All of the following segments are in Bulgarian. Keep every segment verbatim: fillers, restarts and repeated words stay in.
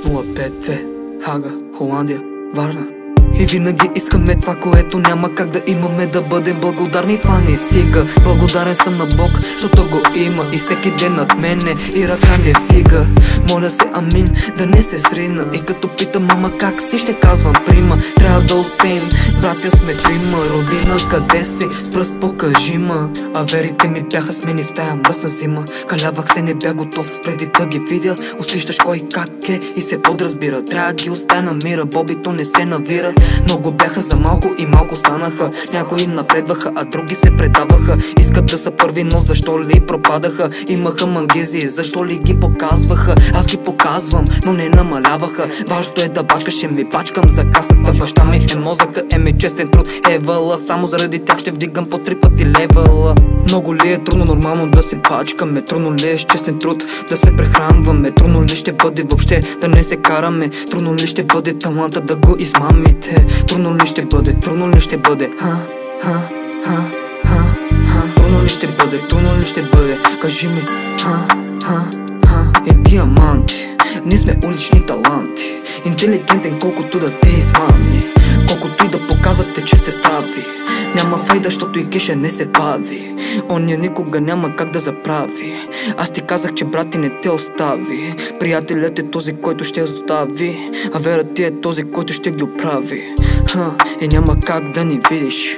нула пет две Хага, Холандия, Варна. И винаги искаме това, което няма как да имаме, да бъдем благодарни, това не стига. Благодарен съм на Бог, защото го има и всеки ден над мене и ръка не вдига. Моля се, амин, да не се срина. И като питам мама как си, ще казвам прима. Трябва да успеем, братя сме трима. Родина, къде си? С пръст покажи ма. А верите ми бяха смени в тая мръсна зима. Калявах се, не бях готов преди да ги видя. Усещаш кой как е и се подразбира. Трябва ги оставя на мира, бобито не се навира. Много бяха за малко и малко станаха. Някои напредваха, а други се предаваха. Искат да са първи, но защо ли пропадаха? Имаха мангизи, защо ли ги показваха? Аз ги показвам, но не намаляваха. Важното е да бачкаш, ще ми бачкам за касата. Баща ми е мозъка, е ми честен труд, е въла. Само заради тях ще вдигам по три пъти левела. Много ли е трудно нормално да се бачкаме? Трудно ли е с честен труд да се прехранваме? Трудно ли ще бъде въобще да не се караме? Трудно ли ще бъде таланта да го измамите? Трудно ли ще бъде, трудно ли ще бъде? Ха, ха, ха, ха, ха. Трудно ли ще бъде, трудно ли ще бъде? Кажи ми, ха, ха, ха. Е, диаманти, ние сме улични таланти. Интелигентен колкото да те измами, колкото и да показвате, че сте здрави. Няма файда, защото и кеша не се бави. Оня никога няма как да заправи. Аз ти казах, че брат ти не те остави. Приятелят е този, който ще остави, а вера ти е този, който ще ги оправи. Ха, и няма как да ни видиш.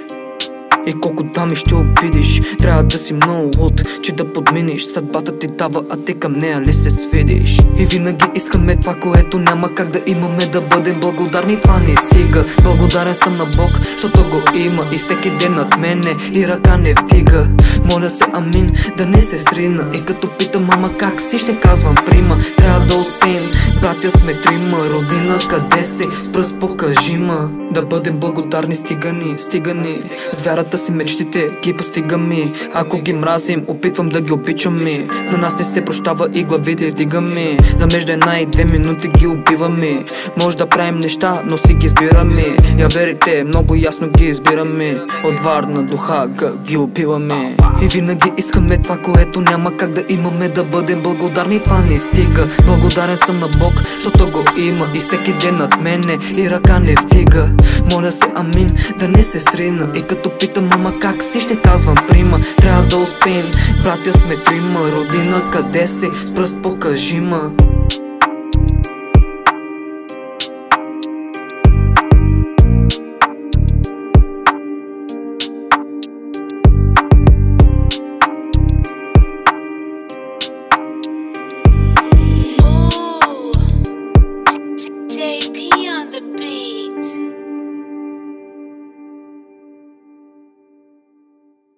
И колко дами ще обидиш. Трябва да си много луд, че да подминиш. Съдбата ти дава, а ти към нея ли се свидиш? И винаги искаме това, което няма как да имаме, да бъдем благодарни, това не стига. Благодарен съм на Бог, защото го има и всеки ден над мене и ръка не вдига. Моля се, амин, да не се срина. И като питам мама как си, ще казвам прима. Трябва да успеем, братя сме трима. Родина, къде си? С пръст покажи ма. Да бъдем благодарни, стигани, стигани. С вярата си мечтите ги постигаме. Ако ги мразим, опитвам да ги обичаме. На нас не се прощава и главите вдигаме. За между една и две минути ги убиваме. Може да правим неща, но си ги избираме. Я верите, много ясно ги избираме. От Варна до Хага ги убиваме. И винаги искаме това, което няма как да имаме, да бъдем благодарни, това не стига. Благодарен съм на Бог, защото го има и всеки ден над мене и ръка не вдига. Моля се, амин, да не се срина. И като питам мама как си, ще казвам прима. Трябва да успеем, братя сме трима. Родина, къде си? С пръст покажи ма.